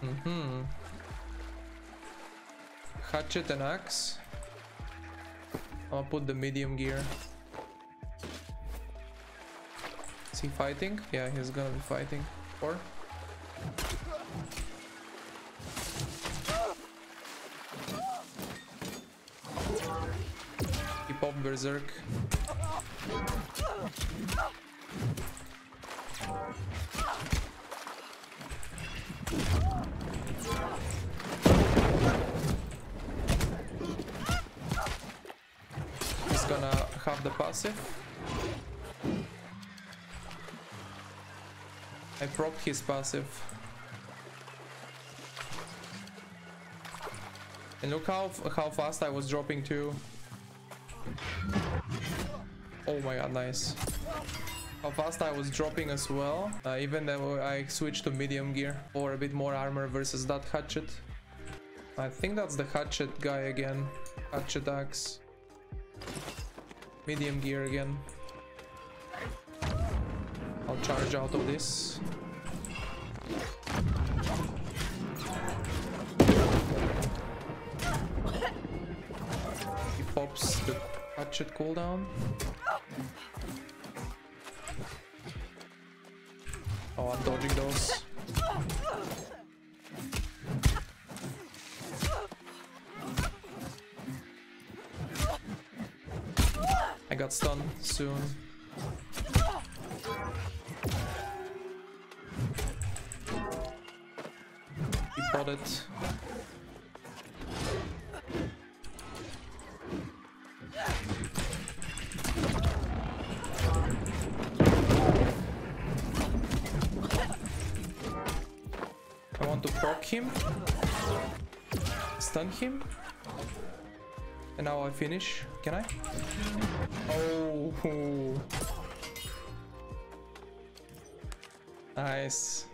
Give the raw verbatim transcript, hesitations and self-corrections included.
Mm-hmm. Hatchet and axe. I'll put the medium gear. Is he fighting? Yeah, he's gonna be fighting. Or? He popped berserk. He's gonna have the passive. I procced his passive. And look how how fast I was dropping too. Oh my god, nice. How fast I was dropping as well. Uh, even though I switched to medium gear for a bit more armor versus that hatchet. I think that's the hatchet guy again. Hatchet axe. Medium gear again. I'll charge out of this. He pops the hatchet cooldown. Oh, I'm dodging those. I got stunned soon. He prodded. I want to proc him, stun him, and now I finish. Can I? Oh, nice.